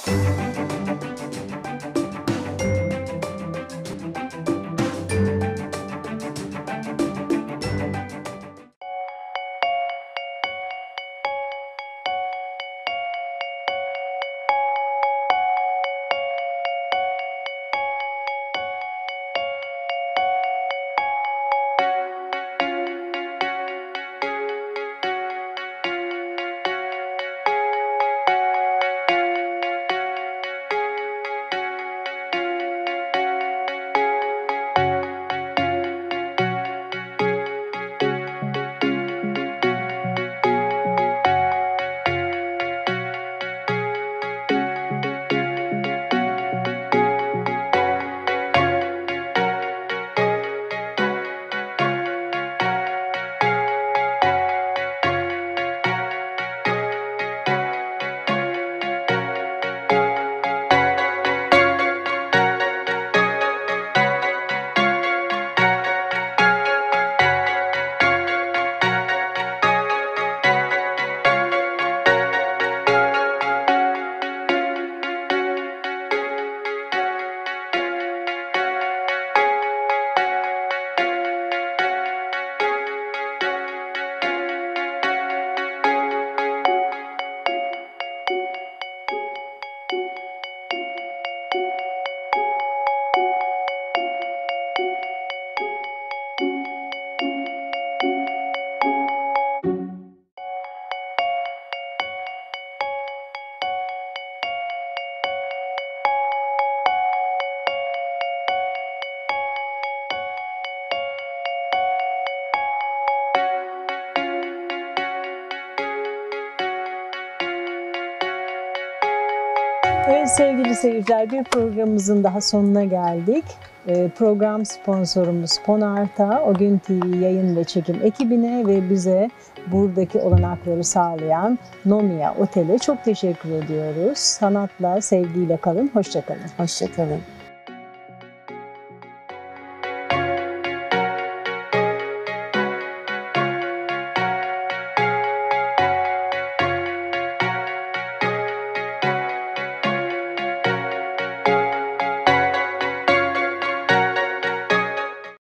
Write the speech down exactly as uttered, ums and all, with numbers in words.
Evet sevgili seyirciler, bir programımızın daha sonuna geldik. Ee, program sponsorumuz Ponarta, O Gün T V yayın ve çekim ekibine ve bize buradaki olanakları sağlayan Nomiya Otel'e çok teşekkür ediyoruz. Sanatla, sevgiyle kalın, hoşça kalın. Hoşça kalın.